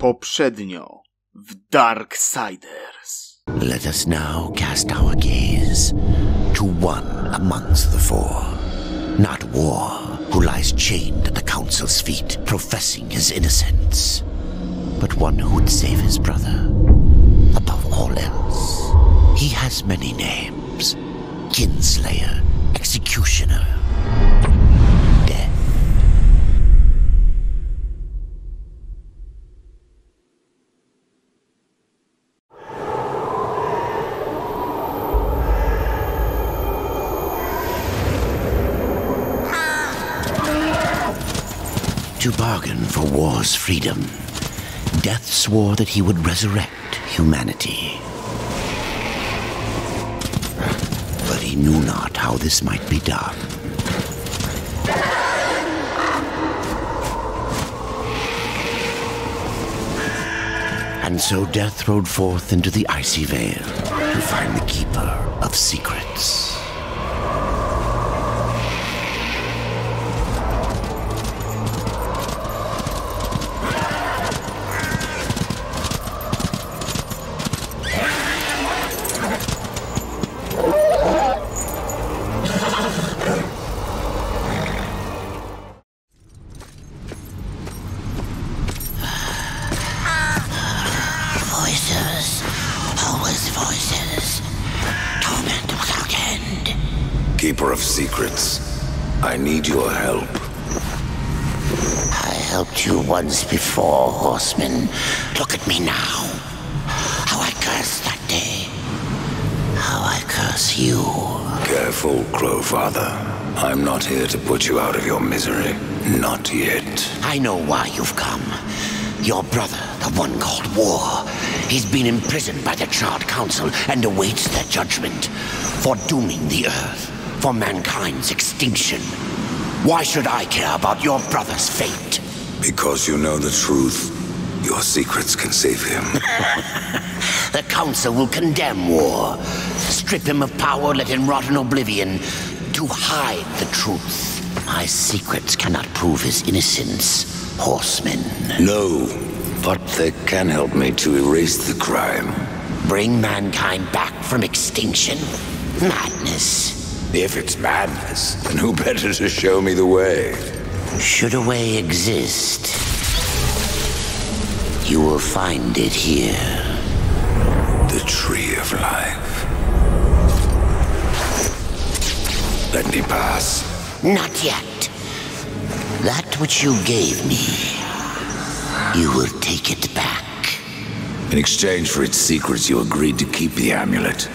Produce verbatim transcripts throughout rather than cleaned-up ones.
Poprzednio w Darksiders. Let us now cast our gaze to one amongst the four. Not War, who lies chained at the Council's feet, professing his innocence, but one who would save his brother above all else. He has many names: Kinslayer, Executioner, Death. To bargain for War's freedom, Death swore that he would resurrect humanity. But he knew not how this might be done. And so Death rode forth into the Icy Vale to find the Keeper of Secrets. Voices, always voices, torment without end. Keeper of Secrets, I need your help. I helped you once before, Horseman. Look at me now. How I cursed that day. How I curse you. Careful, Crowfather. I'm not here to put you out of your misery. Not yet. I know why you've come. Your brother, the one called War, he's been imprisoned by the Charred Council and awaits their judgment for dooming the Earth, for mankind's extinction. Why should I care about your brother's fate? Because you know the truth. Your secrets can save him. The Council will condemn War, strip him of power, let him rot in oblivion, to hide the truth. My secrets cannot prove his innocence, Horseman. No, but they can help me to erase the crime. Bring mankind back from extinction? Madness. If it's madness, then who better to show me the way? Should a way exist, you will find it here. The Tree of Life. Let me pass. Not yet. That which you gave me, you will take it back. In exchange for its secrets, you agreed to keep the amulet.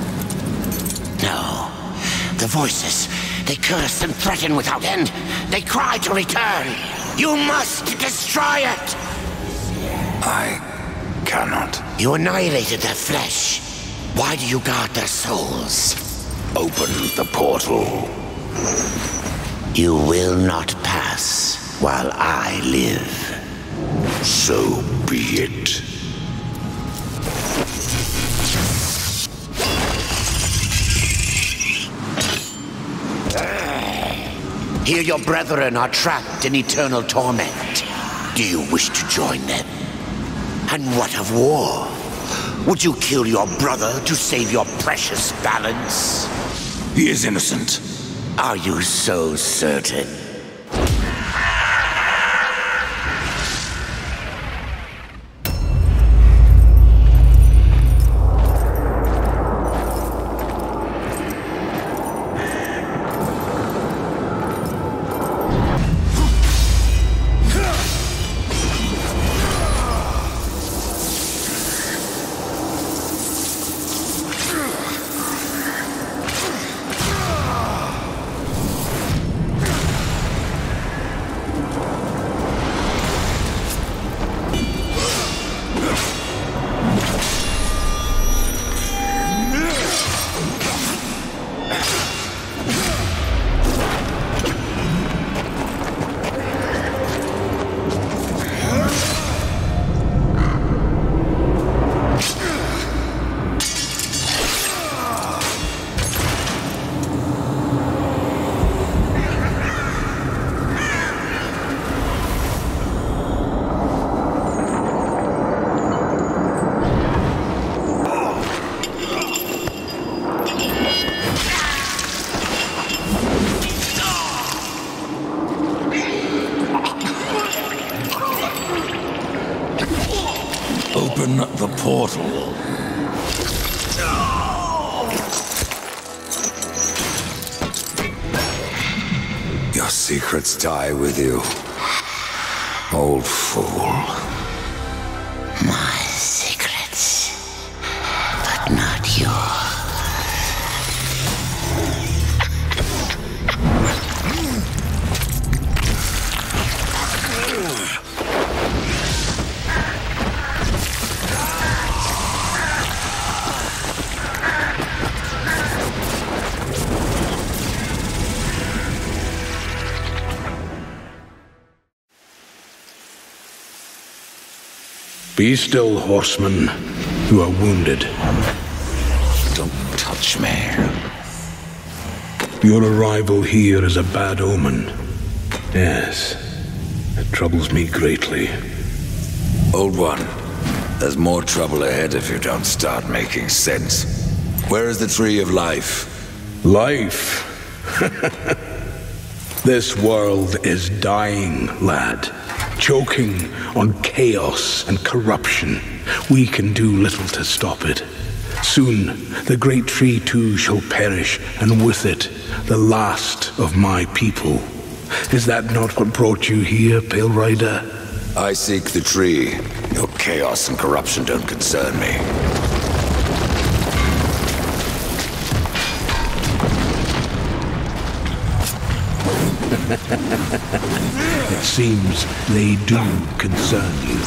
No. The voices, they curse and threaten without end. They cry to return. You must destroy it! I cannot. You annihilated their flesh. Why do you guard their souls? Open the portal. You will not pass while I live. So be it. Here your brethren are trapped in eternal torment. Do you wish to join them? And what of War? Would you kill your brother to save your precious balance? He is innocent. Are you so certain? Open the portal. Your secrets die with you, old fool. My secrets, but not yours. Be still, horsemen who are wounded. Don't touch me. Your arrival here is a bad omen. Yes, it troubles me greatly. Old one, there's more trouble ahead if you don't start making sense. Where is the Tree of Life? Life? This world is dying, lad. Choking on chaos and corruption. We can do little to stop it. Soon, the great tree too shall perish, and with it, the last of my people. Is that not what brought you here, Pale Rider? I seek the tree. Your chaos and corruption don't concern me. It seems they do concern you.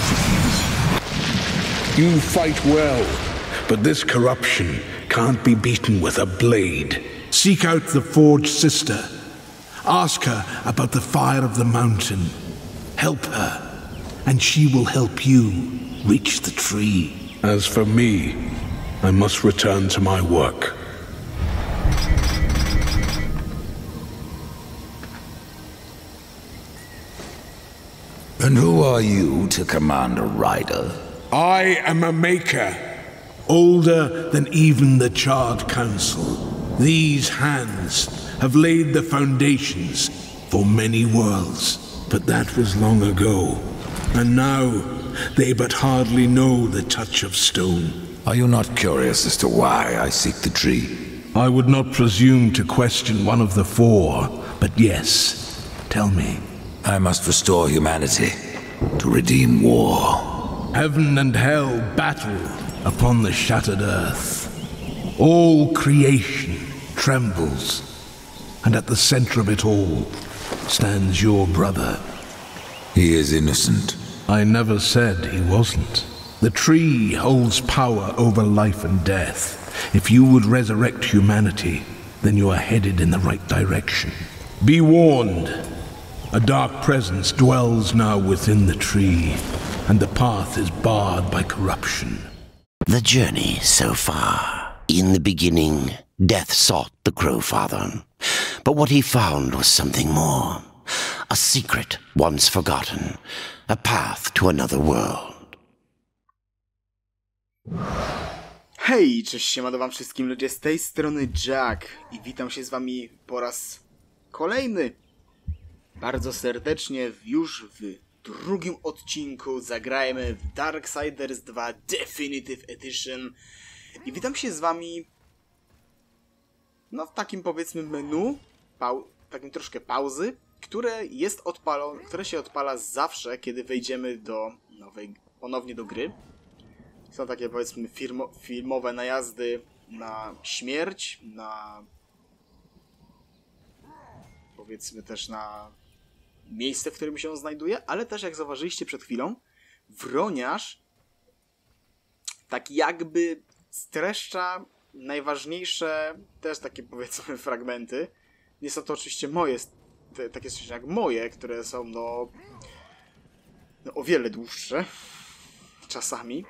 You fight well, but this corruption can't be beaten with a blade. Seek out the Forge Sister. Ask her about the fire of the mountain. Help her, and she will help you reach the tree. As for me, I must return to my work. And who are you to command a rider? I am a maker, older than even the Charred Council. These hands have laid the foundations for many worlds, but that was long ago. And now, they but hardly know the touch of stone. Are you not curious as to why I seek the tree? I would not presume to question one of the four, but yes, tell me. I must restore humanity, to redeem war. Heaven and hell battle upon the shattered earth. All creation trembles, and at the center of it all stands your brother. He is innocent. I never said he wasn't. The tree holds power over life and death. If you would resurrect humanity, then you are headed in the right direction. Be warned. A dark presence dwells now within the tree, and the path is barred by corruption. The journey so far. In the beginning, Death sought the Crowfather, but what he found was something more. A secret once forgotten, a path to another world. Hej, cześć, siemano wam wszystkim ludzie, z tej strony Jack i witam się z wami po raz kolejny. Bardzo serdecznie już w drugim odcinku zagrajmy w Darksiders dwa Definitive Edition i witam się z wami no w takim powiedzmy menu, pau takim troszkę pauzy, które jest odpalone, które się odpala zawsze, kiedy wejdziemy do nowej, ponownie do gry. Są takie powiedzmy firmo, filmowe najazdy na śmierć, na powiedzmy też na miejsce, w którym się on znajduje, ale też jak zauważyliście przed chwilą, wroniarz tak jakby streszcza najważniejsze też takie powiedzmy fragmenty. Nie są to oczywiście moje, te, takie coś jak moje, które są no, no o wiele dłuższe czasami.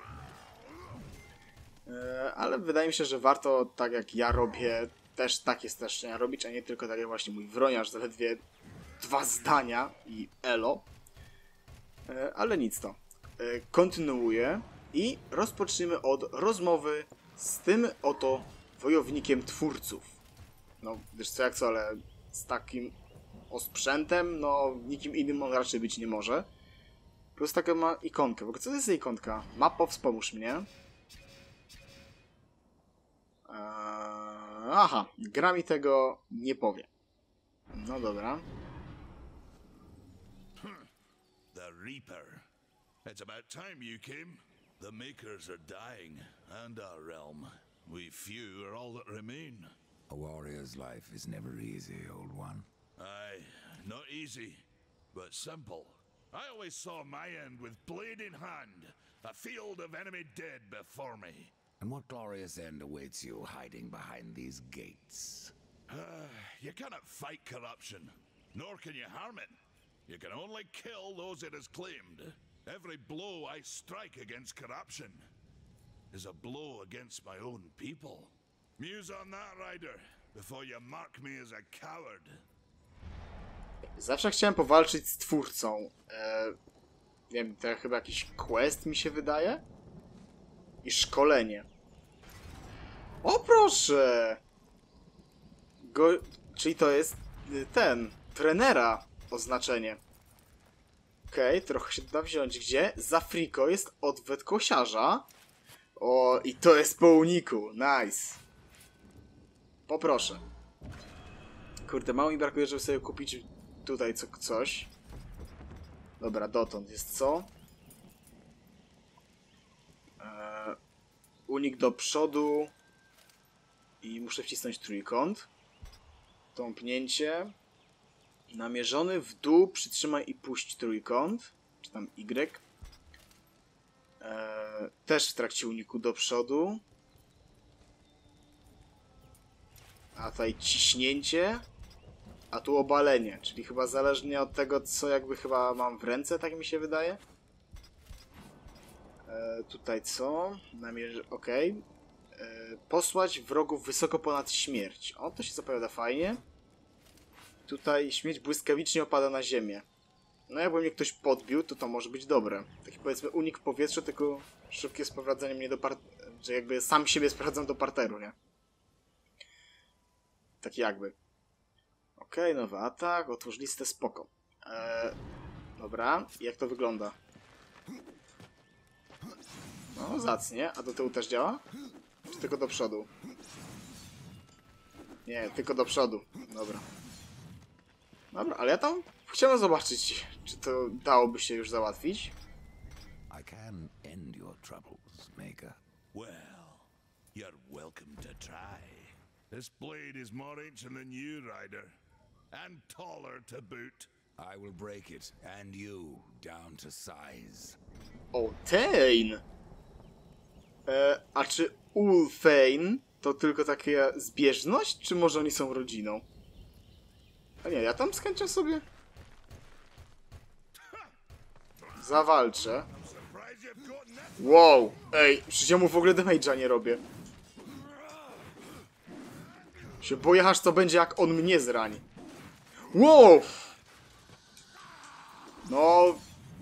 Ale wydaje mi się, że warto, tak jak ja robię, też takie streszczenia robić, a nie tylko tak jak właśnie mój wroniarz, zaledwie dwa zdania i elo. Ale nic to. Kontynuuję i rozpoczniemy od rozmowy z tym oto wojownikiem twórców. No, wiesz co jak co, ale z takim osprzętem, no nikim innym on raczej być nie może. Plus taka ma ikonkę. W ogóle co to jest za ikonka? Mapo, wspomóż mnie. Eee, aha, gra mi tego nie powie. No dobra. The Reaper. It's about time you came. The Makers are dying, and our realm. We few are all that remain. A warrior's life is never easy, old one. Aye, not easy, but simple. I always saw my end with blade in hand, a field of enemy dead before me. And what glorious end awaits you hiding behind these gates? You cannot fight corruption, nor can you harm it. You can only kill those it has claimed. Every blow I strike against corruption is a blow against my own people. Muse on that, Ryder, before you mark me as a coward. Zawsze chciałem powalczyć z twórcą. Eee, nie wiem, to chyba jakiś quest mi się wydaje? I szkolenie. O proszę! Go... Czyli to jest ten, trenera oznaczenie. Okej, okay, trochę się da wziąć. Gdzie? Za friko jest odwet kosiarza. O, i to jest po uniku. Nice. Poproszę. Kurde, mało mi brakuje, żeby sobie kupić tutaj co, coś. Dobra, dotąd jest co? Eee, unik do przodu. I muszę wcisnąć trójkąt. Tąpnięcie. Namierzony w dół, przytrzymaj i puść trójkąt. Czy tam Y. Eee, też w trakcie uniku do przodu. A tutaj ciśnięcie. A tu obalenie, czyli chyba zależnie od tego, co jakby chyba mam w ręce, tak mi się wydaje. E, tutaj co? Namierzy... Okej. Okay. E, posłać wrogów wysoko ponad śmierć. O, to się zapowiada fajnie. Tutaj śmierć błyskawicznie opada na ziemię. No jakby mnie ktoś podbił, to to może być dobre. Taki powiedzmy unik w powietrzu, tylko szybkie sprowadzenie mnie do parteru. Że jakby sam siebie sprowadzam do parteru, nie? Tak jakby. Okej, okay, nowy atak, otwórz listę, spoko. Eee, dobra, jak to wygląda? No, zacnie. A do tyłu też działa? Czy tylko do przodu? Nie, tylko do przodu. Dobra. Dobra, ale ja tam chciałem zobaczyć, czy to dałoby się już załatwić. I can end your troubles, Maker. Well, you're welcome to try. This blade is more ancient than you, Ryder. And taller to boot. I will break it, and you, down to size. O, Tain! E, a czy Ulfheim to tylko taka zbieżność, czy może oni są rodziną? A nie, ja tam z chęcią sobie zawalczę. Wow! Ej, przecież ja mu w ogóle damage'a nie robię. Się boję, aż co będzie, jak on mnie zrani. Wow! No...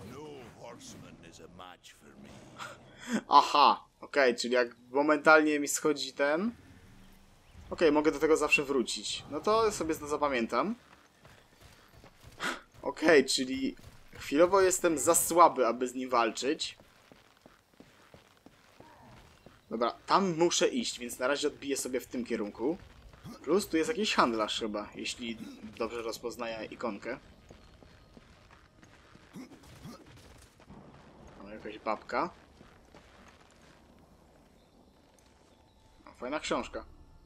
Aha, okej, okay, czyli jak momentalnie mi schodzi ten... Okej, okay, mogę do tego zawsze wrócić. No to sobie to zapamiętam. Okej, okay, czyli chwilowo jestem za słaby, aby z nim walczyć. Dobra, tam muszę iść, więc na razie odbiję sobie w tym kierunku. Plus tu jest jakiś handlarz chyba, jeśli dobrze rozpoznaję ikonkę. O, jakaś babka. O, fajna książka.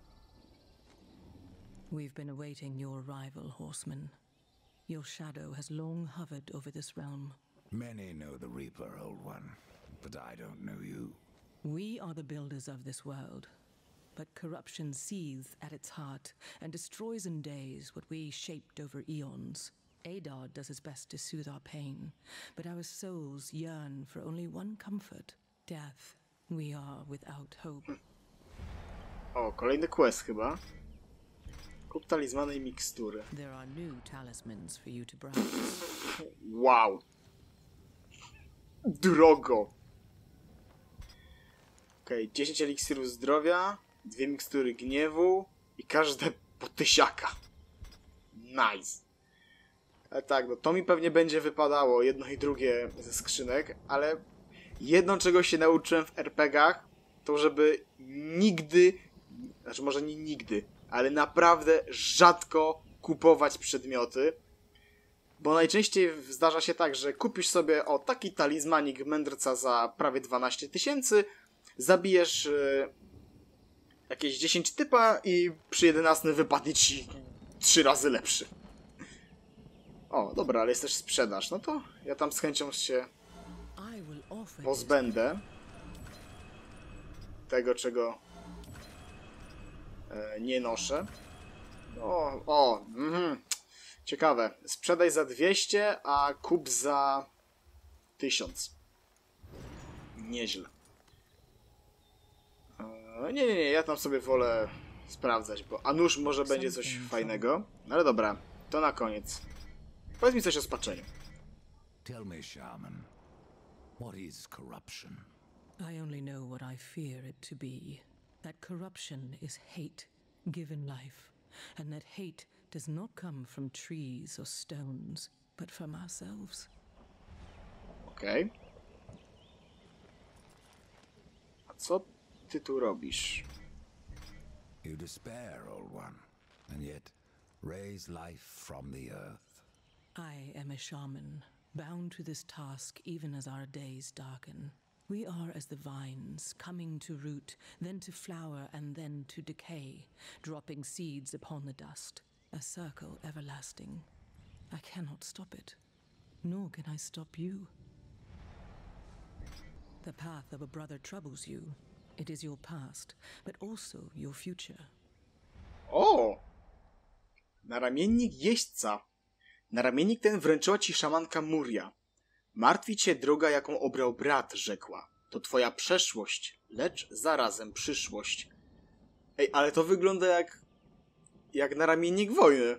We've been awaiting your arrival, horseman. Your shadow has long hovered over this realm. Many know the Reaper, Old One, but I don't know you. We are the builders of this world, but corruption seethes at its heart and destroys in days what we shaped over eons. Adar does his best to soothe our pain, but our souls yearn for only one comfort, death. We are without hope. O, kolejny quest chyba. Kup talizmany i mikstury. There are new talismans for you to browse. Wow. Drogo. Okej, okay, dziesięć eliksirów zdrowia, dwie mikstury gniewu i każde po tysiaka. Nice. Ale tak, no to mi pewnie będzie wypadało, jedno i drugie ze skrzynek, ale jedno, czego się nauczyłem w er pe gach, to żeby nigdy, znaczy może nie nigdy, ale naprawdę rzadko kupować przedmioty, bo najczęściej zdarza się tak, że kupisz sobie o taki talizmanik mędrca za prawie dwanaście tysięcy, zabijesz yy, jakieś dziesięć typa i przy jedenastym wypadnie ci trzy razy lepszy. O, dobra, ale jest też sprzedaż. No to ja tam z chęcią się pozbędę tego, czego e, nie noszę. O, o, mhm. Ciekawe. Sprzedaj za dwieście, a kup za tysiąc. Nieźle. E, nie, nie, nie, ja tam sobie wolę sprawdzać, bo a nuż może będzie coś fajnego. Ale dobra, to na koniec. Powiedz mi coś o spaczeniu. Tell me, Shaman, what is corruption? I only know what I fear it to be. That corruption is hate given life, and that hate does not come from trees or stones, but from ourselves. Okej. Okay. A co ty tu robisz? You despair, Old One, and yet raise life from the earth. I am a shaman, bound to this task even as our days darken. We are as the vines, coming to root, then to flower, and then to decay, dropping seeds upon the dust, a circle everlasting. I cannot stop it, nor can I stop you. The path of a brother troubles you. It is your past, but also your future. O! Naramiennik jeźdźca. Naramiennik ten wręczyła ci szamanka Muria. Martwi cię droga, jaką obrał brat, rzekła. To twoja przeszłość, lecz zarazem przyszłość. Ej, ale to wygląda jak... jak naramiennik wojny.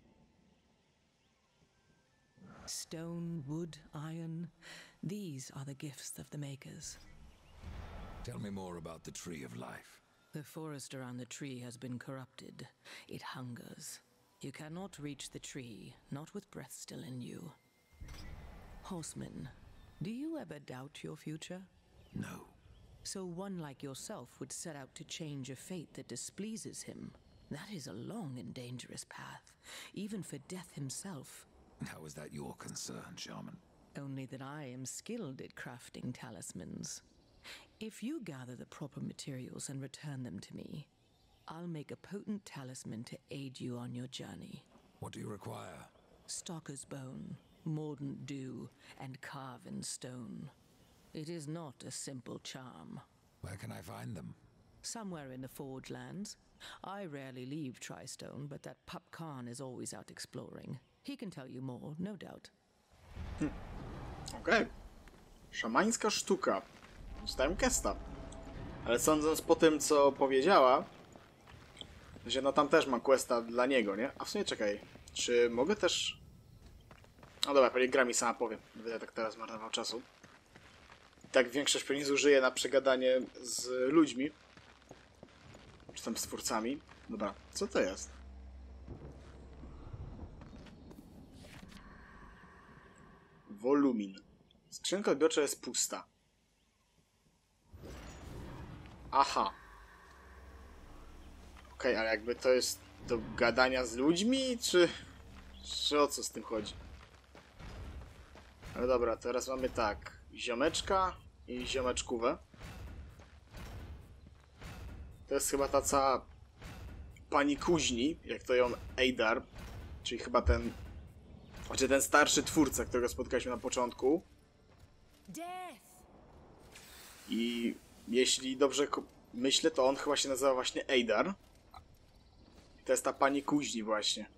Stone, wood, iron, these are the gifts of the makers. Tell me more about the Tree of Life. The forest around the tree has been corrupted. It hungers. You cannot reach the tree, not with breath still in you. Horseman, do you ever doubt your future? No. So one like yourself would set out to change a fate that displeases him. That is a long and dangerous path, even for death himself. How is that your concern, Shaman? Only that I am skilled at crafting talismans. If you gather the proper materials and return them to me, I'll make a potent talisman to aid you on your journey. What do you require? Stalker's bone, mordant dew, and carven stone. It is not a simple charm. Where can I find them? Somewhere in the Forge lands. I rarely leave Tristone, but that Pup Khan is always out exploring. He can tell you more, no doubt. Hm. Okej. Okay. Szamańska sztuka. Dostałem questa. Ale sądząc po tym, co powiedziała, że no tam też ma questa dla niego, nie? A w sumie czekaj, czy mogę też... No dobra, pewnie gra mi sama powie. Nie będę tak teraz marnował czasu. I tak większość pewnie zużyje na przegadanie z ludźmi. Czy tam z twórcami. Dobra, co to jest? Wolumin. Skrzynka odbiorcza jest pusta. Aha. Okej, okay, ale jakby to jest do gadania z ludźmi, czy... czy o co z tym chodzi? Ale dobra, teraz mamy tak. Ziomeczka i ziomeczkówę. To jest chyba ta cała pani kuźni, jak to ją Eidar, czyli chyba ten... Znaczy ten starszy twórca, którego spotkaliśmy na początku. I jeśli dobrze myślę, to on chyba się nazywa właśnie Eidar. I to jest ta pani kuźni właśnie.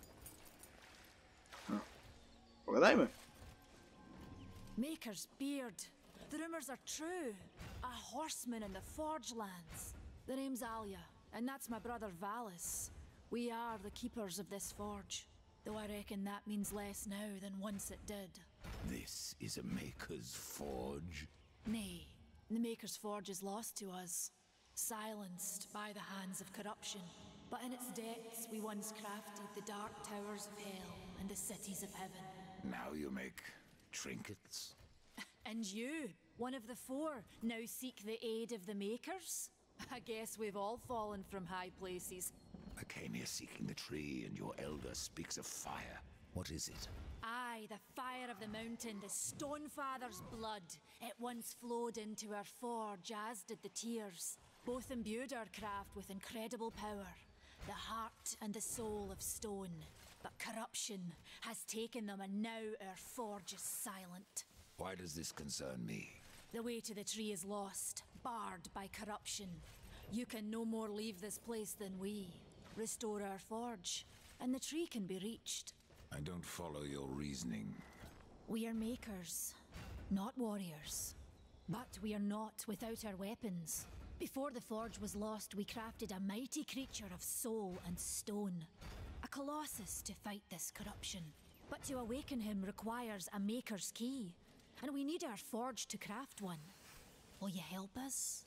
No. Pogadajmy. Maker's beard. The rumors are true. A horseman in the Forge lands. The name's Alia, and that's my brother Valis. We are the keepers of this forge. Though I reckon that means less now than once it did. This is a Maker's Forge? Nay, the Maker's Forge is lost to us, silenced by the hands of corruption. But in its depths we once crafted the dark towers of hell and the cities of heaven. Now you make trinkets? And you, one of the four, now seek the aid of the Makers? I guess we've all fallen from high places. I came here seeking the tree, and your elder speaks of fire. What is it? Aye, the fire of the mountain, the Stonefather's blood. It once flowed into our forge, as did the tears. Both imbued our craft with incredible power, the heart and the soul of stone. But corruption has taken them, and now our forge is silent. Why does this concern me? The way to the tree is lost, barred by corruption. You can no more leave this place than we. Restore our forge, and the tree can be reached. I don't follow your reasoning. We are makers, not warriors. But we are not without our weapons. Before the forge was lost, we crafted a mighty creature of soul and stone. A colossus to fight this corruption. But to awaken him requires a maker's key. And we need our forge to craft one. Will you help us?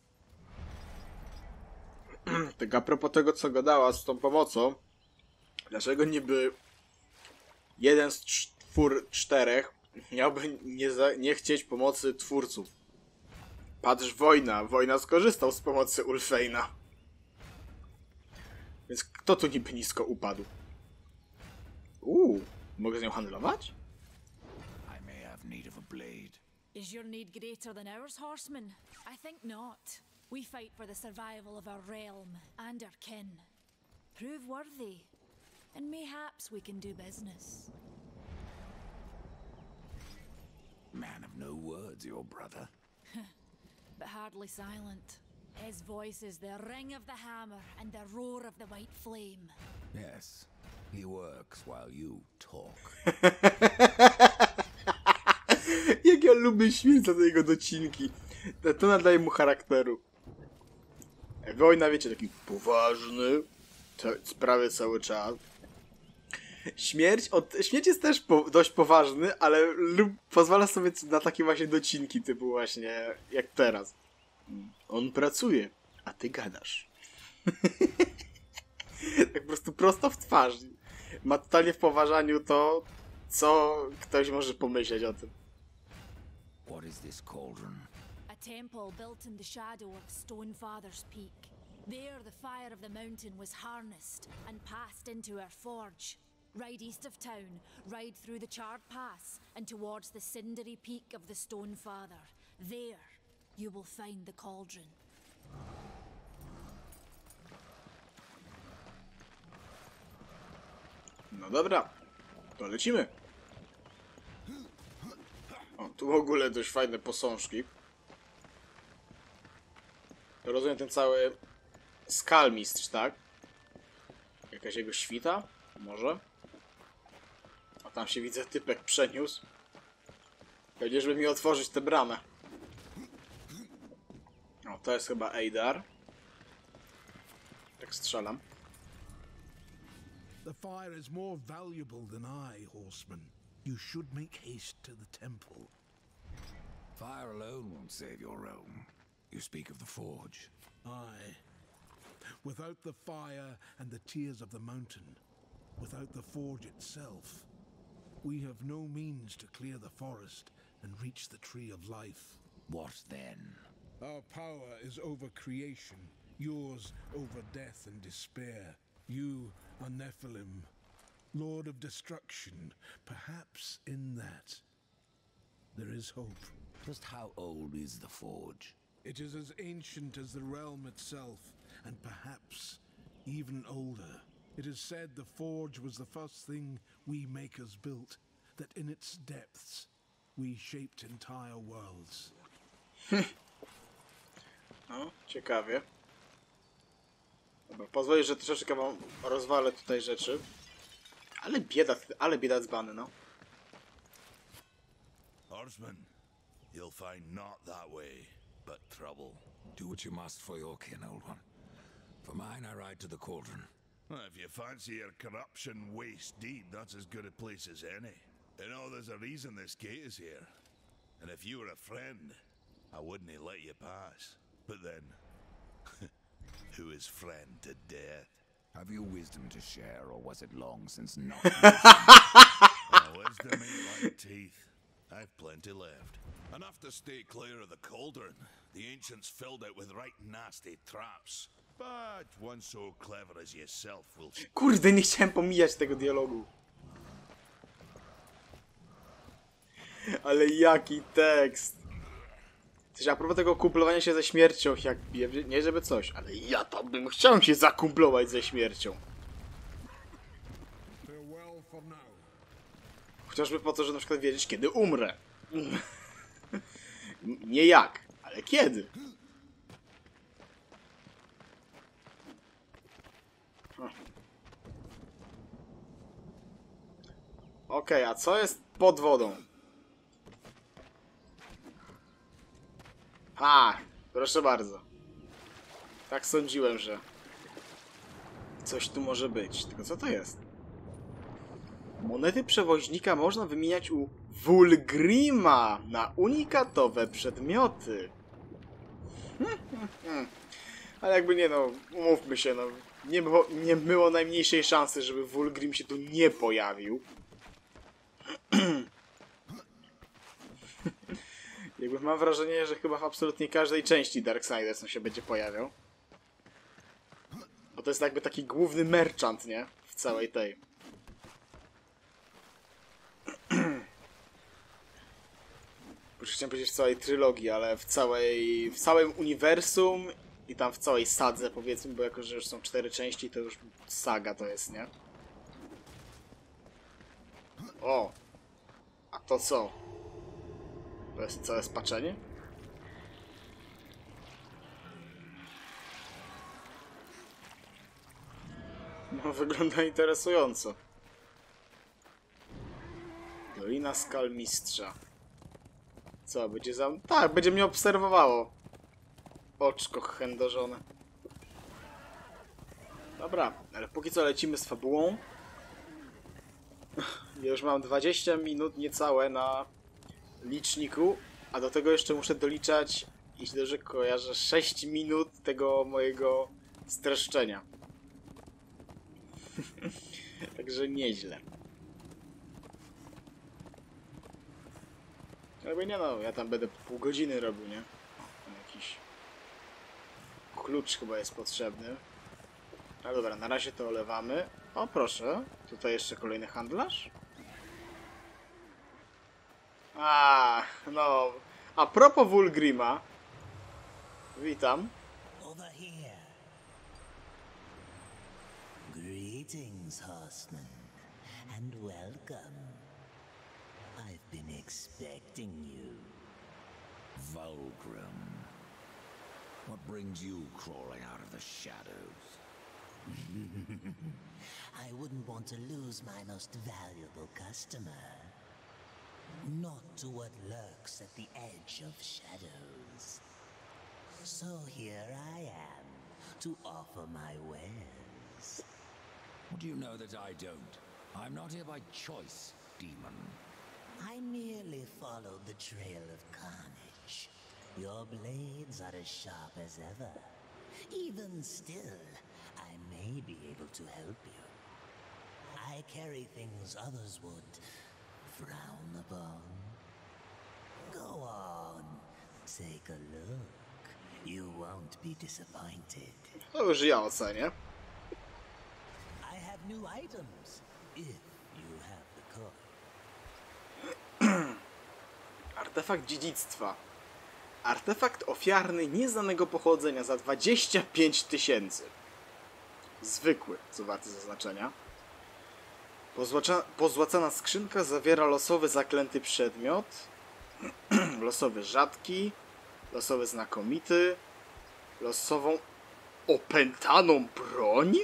Tak a propos tego, co gadała z tą pomocą, dlaczego niby jeden z czwór czterech miałby nie, za, nie chcieć pomocy twórców? Patrz, wojna. Wojna skorzystał z pomocy Ulfheina. Więc kto tu niby nisko upadł? Uuu, mogę z nią handlować? I may have need of a blade. Is your need greater than ours, horseman? I think not. We fight for the survival of our realm and our kin. Prove worthy, and mayhaps we can do business. Man of no words, your brother. But hardly silent. His voice is the ring of the hammer and the roar of the white flame. Yes, he works while you talk. Jak ja lubię śmierć za te jego docinki. To, to nadaje mu charakteru. Wojna, wiecie, taki poważny. Sprawy cały czas. Śmierć, od, śmierć jest też po, dość poważny, ale lub pozwala sobie na takie właśnie docinki, typu właśnie jak teraz. On pracuje, a ty gadasz. Tak po prostu prosto w twarz. Ma totalnie w poważaniu to, co ktoś może pomyśleć o tym. What is this cauldron? A temple built in the shadow of Stonefather's Peak. There the fire of the mountain was harnessed and passed into our forge. Ride east of town, ride through the charred pass and towards the cindery peak of the Stonefather. There you will find the cauldron. No dobra, to lecimy. O, tu w ogóle dość fajne posążki. To rozumiem ten cały skalmistrz, tak? Jakaś jego świta? Może? A tam się widzę typek przeniósł. Pewnie, żeby mi otworzyć tę bramę. O, to jest chyba Eidar. Tak strzelam. The fire is more valuable than I, horseman. You should make haste to the temple. Fire alone won't save your realm. You speak of the forge. Aye. Without the fire and the tears of the mountain, without the forge itself, we have no means to clear the forest and reach the tree of life. What then? Our power is over creation, yours over death and despair. You are Nephilim, Lord of Destruction. Perhaps in that there is hope. Just how old is the forge? It is as ancient as the realm itself, and perhaps even older. It is said the forge was the first thing we makers built, that in its depths we shaped entire worlds. No, ciekawie. Dobra, pozwolę, że troszeczkę wam rozwalę tutaj rzeczy. Ale bieda, ale bieda dzbany, no. Horseman, you'll find not that way, but trouble. Do what you must for your kin, old one. For mine, I ride to the cauldron. Well, if you fancy your corruption waist deep, that's as good a place as any. You know, there's a reason this gate is here. And if you were a friend, I wouldn't let you pass. But then, who is friend to death? Have you wisdom to share, or was it long since not? Oh, wisdom ain't like teeth. I've plenty left. Enough to stay clear of the cauldron. The ancients filled it with right nasty traps. But one so clever as yourself will... Kurde, nie chciałem pomijać tego dialogu. Ale jaki tekst. Coś a propos tego kumplowania się ze śmiercią, jak nie żeby coś, ale ja tam bym chciał się zakumplować ze śmiercią. Chociażby po to, że na przykład wiedzieć, kiedy umrę. Nie jak, ale kiedy. Okej, okay, a co jest pod wodą? A, proszę bardzo. Tak sądziłem, że coś tu może być. Tylko co to jest? Monety przewoźnika można wymieniać u Vulgrima na unikatowe przedmioty. Ale jakby nie no, umówmy się, no. Nie było, nie było najmniejszej szansy, żeby Vulgrim się tu nie pojawił. Jakby mam wrażenie, że chyba w absolutnie każdej części Darksiders on się będzie pojawiał. Bo to jest jakby taki główny merchant, nie? W całej tej. Już chciałem powiedzieć w całej trylogii, ale w całej... w całym uniwersum i tam w całej sadze, powiedzmy, bo jako, że już są cztery części, to już saga to jest, nie? O! A to co? To jest całe spaczenie? No, wygląda interesująco. Dolina Skalmistrza. Co, będzie za... Tak, będzie mnie obserwowało. Oczko chędożone. Dobra, ale póki co lecimy z fabułą. Ja już mam dwadzieścia minut niecałe na liczniku, a do tego jeszcze muszę doliczać, jeśli dobrze kojarzę, sześć minut tego mojego streszczenia. Także nieźle. Jakby nie no, ja tam będę pół godziny robił, nie? Jakiś klucz chyba jest potrzebny. No dobra, na razie to olewamy. O proszę, tutaj jeszcze kolejny handlarz. A, no, a propos Vulgrima. Witam. Over here. Greetings, horseman, and welcome. I've been expecting you. Vulgrim. What brings you crawling out of the shadows? I wouldn't want to lose my most valuable customer. Not to what lurks at the edge of shadows. So here I am, to offer my wares. What do you know that I don't? I'm not here by choice, demon. I merely followed the trail of carnage. Your blades are as sharp as ever. Even still, I may be able to help you. I carry things others would frown upon. Go on, take a look. You won't be disappointed. To już ja ocenię. I have new items, if you have the coin. Artefakt dziedzictwa. Artefakt ofiarny nieznanego pochodzenia za dwadzieścia pięć tysięcy. Zwykły, co warte zaznaczenia. Pozłacza, pozłacana skrzynka zawiera losowy zaklęty przedmiot. Losowy rzadki. Losowy znakomity. Losową opętaną broń?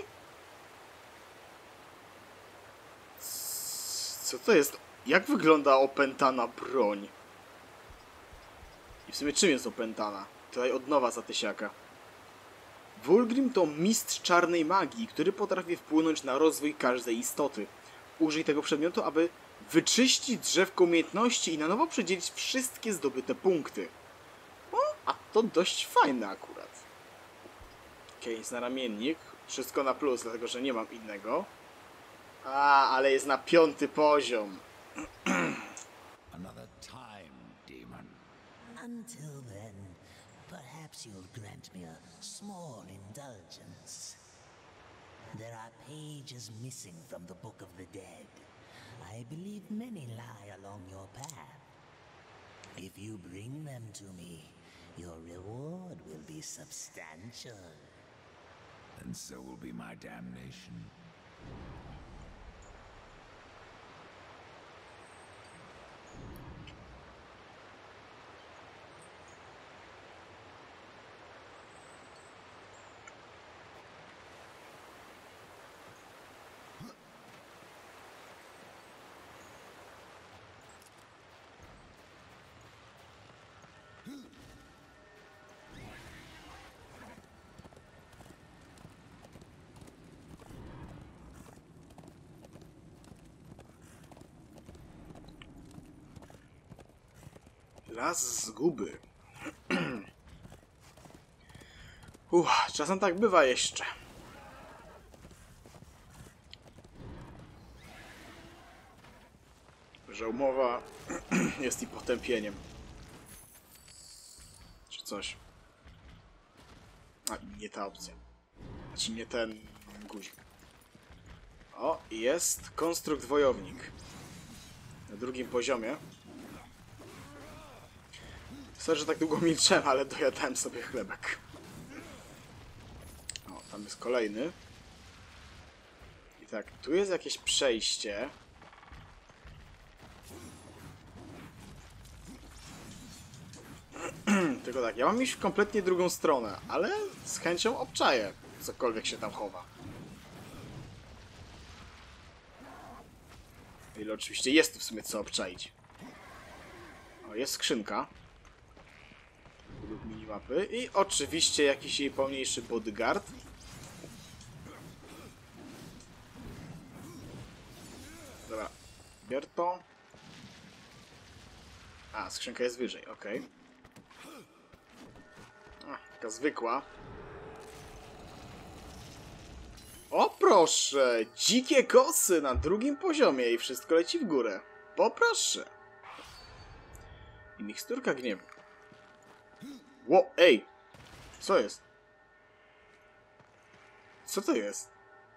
Co to jest? Jak wygląda opętana broń? I w sumie czym jest opętana? Tutaj od nowa za tysiaka. Vulgrim to mistrz czarnej magii, który potrafi wpłynąć na rozwój każdej istoty. Użyj tego przedmiotu, aby wyczyścić drzewko umiejętności i na nowo przedzielić wszystkie zdobyte punkty. O, a to dość fajne akurat. Okej, okay, znaramiennik. Wszystko na plus, dlatego że nie mam innego. A, ale jest na piąty poziom. Another time, demon. Until then, perhaps you'll grant me a small indulgence. There are pages missing from the Book of the Dead. I believe many lie along your path. If you bring them to me, your reward will be substantial. And so will be my damnation. Las zguby. Uff, czasem tak bywa jeszcze. Że umowa jest i potępieniem. Czy coś. A, nie ta opcja. Znaczy nie ten guzik. O, jest konstrukt wojownik. Na drugim poziomie. Sorry, że tak długo milczyłem, ale dojadałem sobie chlebek. O, tam jest kolejny. I tak, tu jest jakieś przejście. Tylko tak, ja mam iść w kompletnie drugą stronę, ale z chęcią obczaję, cokolwiek się tam chowa. Ile oczywiście jest tu w sumie co obczaić. O, jest skrzynka. Lub minimapy. I oczywiście jakiś jej pełniejszy bodyguard. Dobra, bier to. A, skrzynka jest wyżej, okej. Okay. Taka zwykła. O proszę! Dzikie kosy na drugim poziomie i wszystko leci w górę. Poproszę. I miksturka gniewu. Ło, ej! Co jest? Co to jest?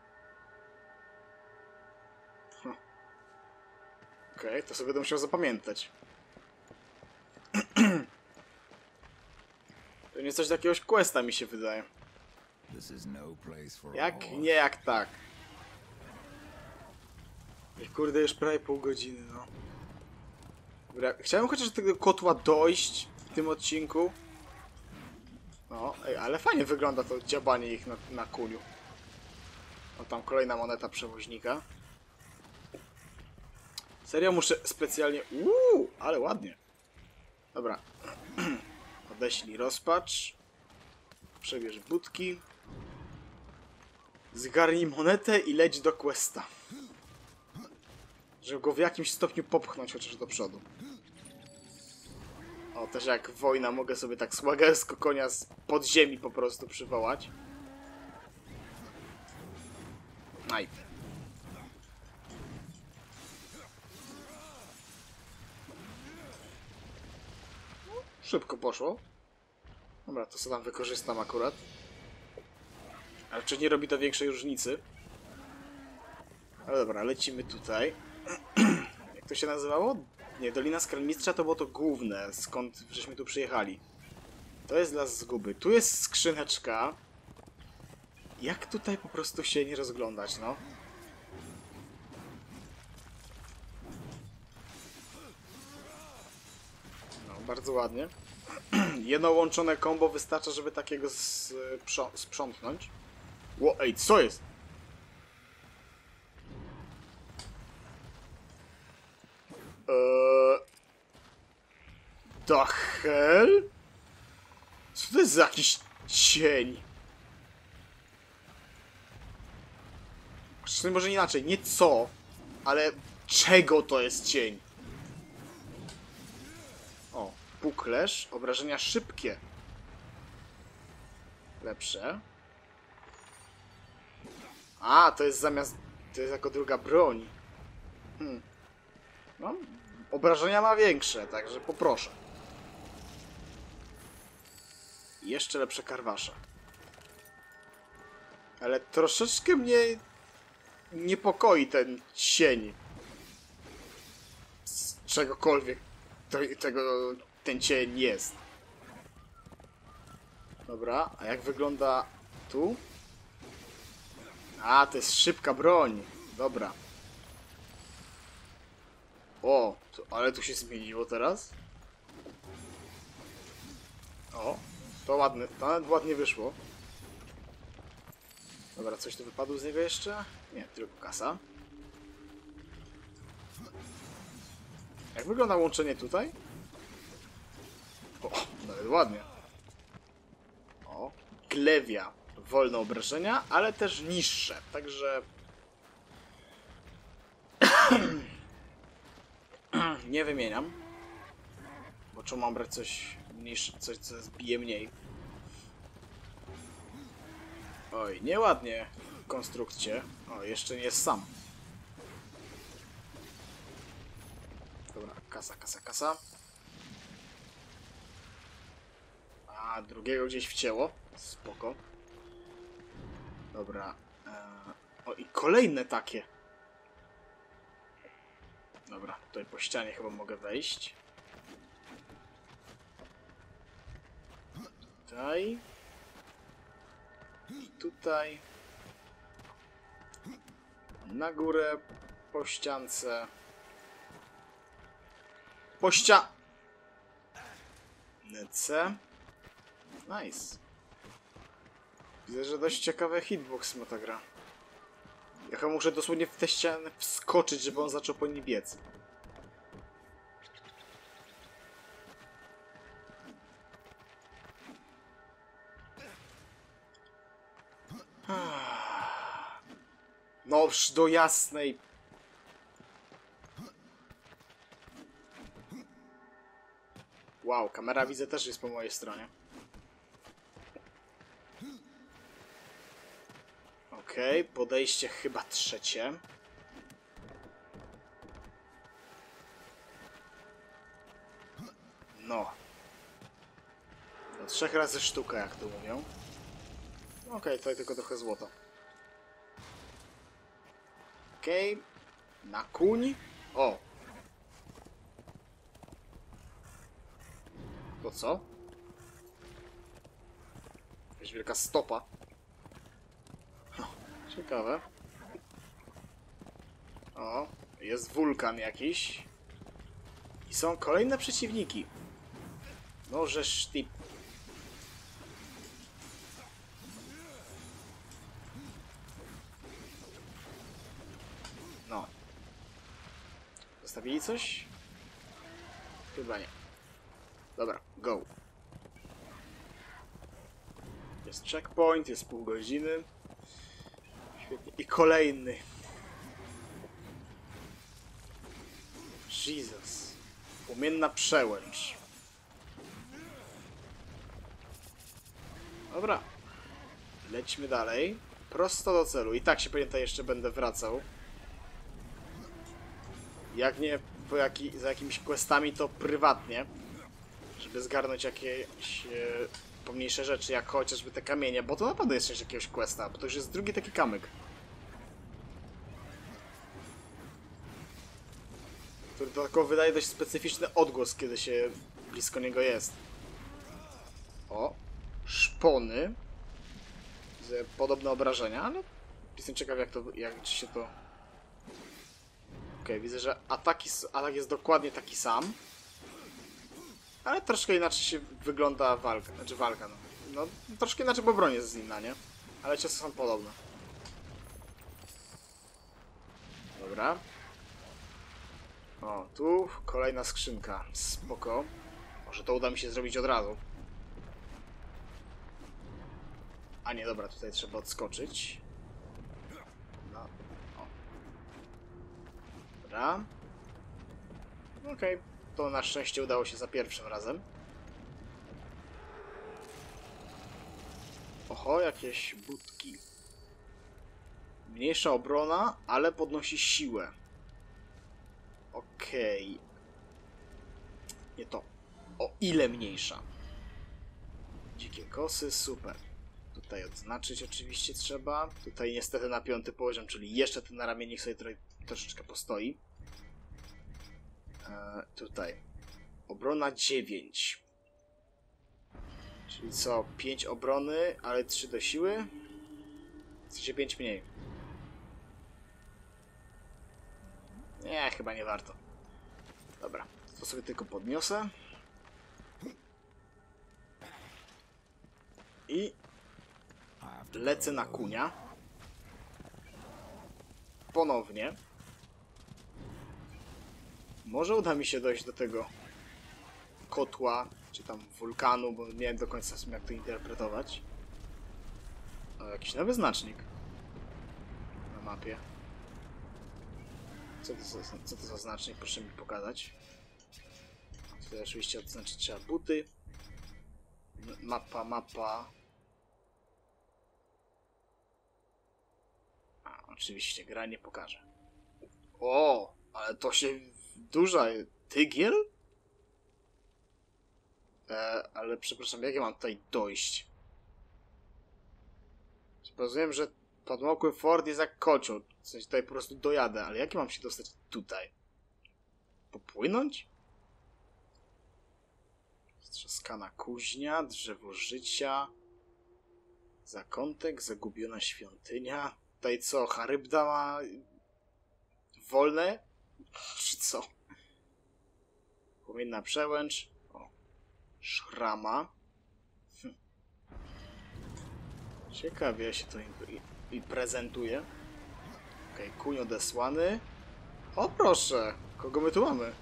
Huh. Okej, okay, to sobie będę musiał zapamiętać. To nie coś do jakiegoś questa mi się wydaje. Jak nie, jak tak. Kurde, już prawie pół godziny, no. Dobra, chciałem chociaż do tego kotła dojść w tym odcinku. No, ej, ale fajnie wygląda to dziabanie ich na, na kuniu. O, tam kolejna moneta przewoźnika. Serio muszę specjalnie... Uuu, ale ładnie. Dobra. Odeślij rozpacz. Przebierz budki. Zgarnij monetę i leć do questa. Żeby go w jakimś stopniu popchnąć chociaż do przodu. O, też jak wojna mogę sobie tak słagersko konia z podziemi po prostu przywołać. Aj. Szybko poszło. Dobra, to sobie tam wykorzystam akurat. Ale czy nie robi to większej różnicy? Ale dobra, lecimy tutaj. Jak to się nazywało? Nie, Dolina Skralmistrza to było to główne, skąd żeśmy tu przyjechali. To jest las zguby. Tu jest skrzyneczka. Jak tutaj po prostu się nie rozglądać, no? No, bardzo ładnie. Jedno łączone combo wystarcza, żeby takiego sprzątnąć. Ło, ej, co jest? Eee... The hell? Co to jest za jakiś cień? Czy może inaczej, nie co, ale czego to jest cień? O, puklerz, obrażenia szybkie. Lepsze. A, to jest zamiast... To jest jako druga broń. Hmm. No, obrażenia ma większe, także poproszę. I jeszcze lepsze karwasze. Ale troszeczkę mnie niepokoi ten cień. Z czegokolwiek to, tego ten cień jest. Dobra, a jak wygląda tu? A, to jest szybka broń. Dobra. O, to, ale tu się zmieniło teraz. O, to ładne, to nawet ładnie wyszło. Dobra, coś tu wypadło z niego jeszcze? Nie, tylko kasa. Jak wygląda łączenie tutaj? O, nawet ładnie. O, glewia. Wolne obrażenia, ale też niższe, także... nie wymieniam. Bo czemu mam brać coś mniejsze, coś co zbije mniej? Oj, nieładnie w konstrukcie. O, jeszcze nie jest sam. Dobra, kasa, kasa, kasa. A, drugiego gdzieś wcięło. Spoko. Dobra. Eee, o, i kolejne takie. Dobra, tutaj po ścianie chyba mogę wejść. Tutaj. I tutaj. Na górę. Po ściance. Po ścia... Nece. Nice. Widzę, że dość ciekawy hitbox ma ta gra. Ja chyba muszę dosłownie w tę ścianę wskoczyć, żeby on zaczął po niej biec. Noż do jasnej. Wow, kamera widzę też jest po mojej stronie. Okej, okay, podejście chyba trzecie. No. Do trzech razy sztuka, jak to mówią. Okej, okay, tutaj tylko trochę złota. Okej. Okay. Na kuń. O. To co? Jakaś wielka stopa. Ciekawe. O, jest wulkan jakiś. I są kolejne przeciwniki. No, żeż ty... No. Zostawili coś? Chyba nie. Dobra, go. Jest checkpoint, jest pół godziny. Świetnie. I kolejny. Jesus. Płomienna przełęcz. Dobra. Lećmy dalej. Prosto do celu. I tak się pamięta, jeszcze będę wracał. Jak nie po jaki, za jakimiś questami, to prywatnie. Żeby zgarnąć jakieś e, pomniejsze rzeczy, jak chociażby te kamienie. Bo to naprawdę jest część jakiegoś questa. Bo to już jest drugi taki kamyk. Który tylko wydaje dość specyficzny odgłos, kiedy się blisko niego jest. O, szpony. Widzę podobne obrażenia, ale jestem ciekaw, jak to, jak się to... Okej, okay, widzę, że ataki, atak jest dokładnie taki sam. Ale troszkę inaczej się wygląda walka, znaczy walka, no. No, troszkę inaczej, bo broń jest inna, nie? Ale ciosy są podobne. Dobra. O, tu kolejna skrzynka. Spoko. Może to uda mi się zrobić od razu. A nie, dobra, tutaj trzeba odskoczyć. No. O. Dobra. Okej. Okay. To na szczęście udało się za pierwszym razem. Oho, jakieś budki. Mniejsza obrona, ale podnosi siłę. Okej. Okay. Nie to. O ile mniejsza? Dzikie kosy, super. Tutaj odznaczyć oczywiście trzeba. Tutaj niestety na piąty poziom, czyli jeszcze ten ramiennik sobie trochę, troszeczkę postoi. Eee, tutaj. Obrona dziewięć. Czyli co? pięć obrony, ale trzy do siły? W sensie pięć mniej. Nie, chyba nie warto. Dobra, to sobie tylko podniosę. I lecę na kunia. Ponownie. Może uda mi się dojść do tego kotła, czy tam wulkanu, bo nie wiem do końca jak to interpretować. O, jakiś nowy znacznik na mapie. Co to, za, co to za znacznik? Proszę mi pokazać. Tutaj oczywiście odznaczyć trzeba buty. Mapa, mapa. A, oczywiście, gra nie pokaże. O, ale to się duża... Tygiel? E, ale przepraszam, jak ja mam tutaj dojść? Rozumiem, że podmokły fort jest jak kocioł. W sensie tutaj po prostu dojadę, ale jak ja mam się dostać tutaj? Popłynąć? Strzaskana kuźnia, drzewo życia, zakątek, zagubiona świątynia. Tutaj co, Charybda ma wolne? Czy co? Płomienna przełęcz. O, szrama. Hm. Ciekawie się to i, i, i prezentuje. Okej, okay, kuń odesłany. O proszę, kogo my tu mamy?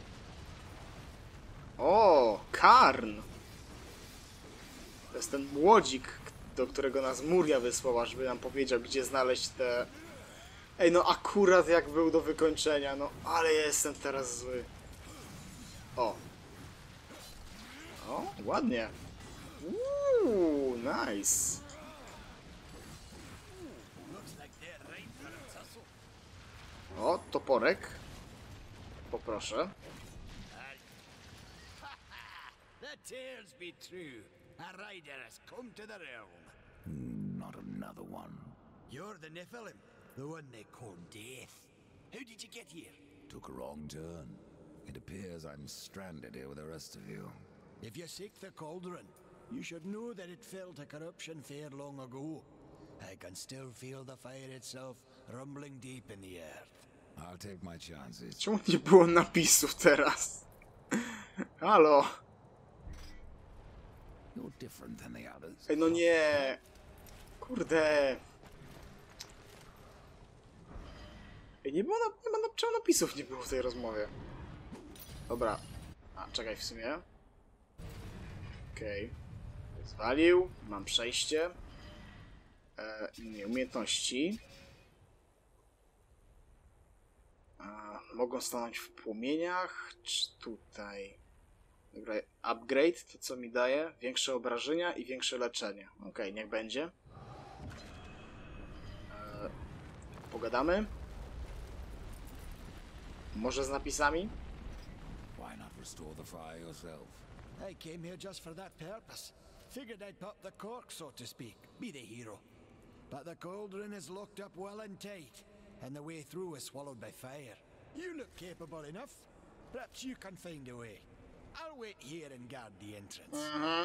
O, Karn! To jest ten młodzik, do którego nas Muria wysłała, żeby nam powiedział, gdzie znaleźć te... Ej, no akurat jak był do wykończenia, no ale ja jestem teraz zły. O. O, ładnie. Uuu, nice. O, toporek. Poproszę. The tales be true. A rider has come to the realm. Not another one. You're the Nephilim, the one they call Death. How did you get here? Took a wrong turn. It appears I'm stranded here with the rest of you. If you seek the cauldron, you should know that it fell to corruption fair long ago. I can still feel the fire itself rumbling deep in the earth. I'll take my chances. Czemu nie było napisów teraz? Halo? You're different than the others. Ej, no nie. Kurde. Ej, nie było na, nie ma na, czemu napisów nie było w tej rozmowie? Dobra. A, czekaj w sumie. Okej. Okay. Zwalił. Mam przejście. E, nie, umiejętności. E, mogą stanąć w płomieniach. Czy tutaj? Dobra, upgrade, to co mi daje? Większe obrażenia i większe leczenie. Okej, okay, niech będzie. E, pogadamy. Może z napisami? Why not restore the fire yourself? I came here just for that purpose. Figured I'd pop the cork, so to speak. Be the hero. But the cauldron is locked up well and tight, and the way through is swallowed by fire. You look capable enough. Perhaps you can find a way. I'll wait here and guard the entrance. Mhm.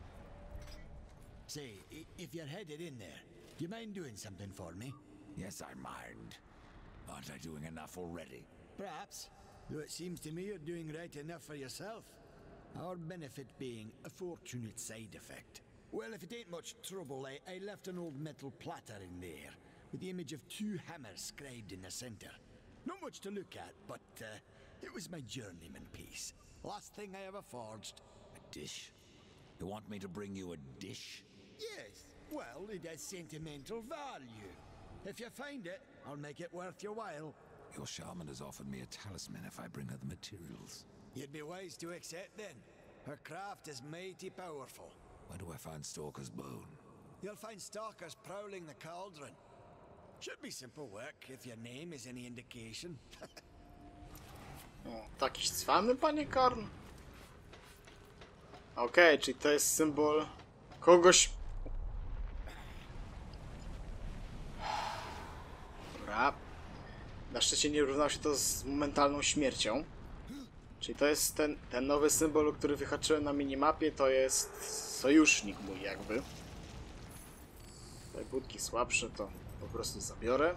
Say, if you're headed in there, do you mind doing something for me? Yes, I mind. Aren't I doing enough already? Perhaps, though it seems to me you're doing right enough for yourself. Our benefit being a fortunate side effect. Well, if it ain't much trouble, I, I left an old metal platter in there, with the image of two hammers scribed in the center. Not much to look at, but uh, it was my journeyman piece. Last thing I ever forged. A dish? You want me to bring you a dish? Yes, well, it has sentimental value. If you find it, I'll make it worth your while. Your shaman has offered me a talisman if I bring her the materials. You'd be wise to accept then. Her craft is mighty powerful. Where do I find Stalker's bone? You'll find stalkers prowling the cauldron. Should be simple work if your name is any indication. O, taki cwany, panie Karn? Okej, okay, czyli to jest symbol kogoś... Dobra. Na szczęście nie równało się to z momentalną śmiercią. Czyli to jest ten, ten nowy symbol, który wyhaczyłem na minimapie, to jest sojusznik mój jakby. Te budki słabsze to po prostu zabiorę.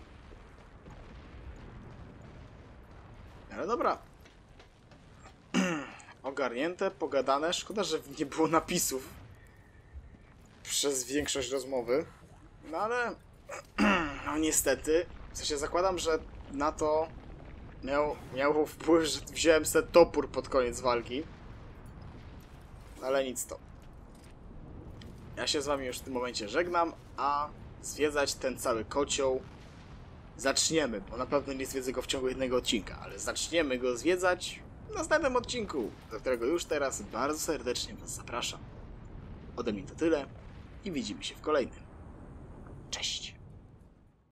Ale dobra. Ogarnięte, pogadane. Szkoda, że nie było napisów przez większość rozmowy. No ale... no niestety. W sensie zakładam, że na to miał, miał wpływ, że wziąłem sobie topór pod koniec walki. Ale nic to. Ja się z wami już w tym momencie żegnam, a zwiedzać ten cały kocioł zaczniemy, bo na pewno nie zwiedzę go w ciągu jednego odcinka, ale zaczniemy go zwiedzać w następnym odcinku, do którego już teraz bardzo serdecznie was zapraszam. Ode mnie to tyle i widzimy się w kolejnym. Cześć!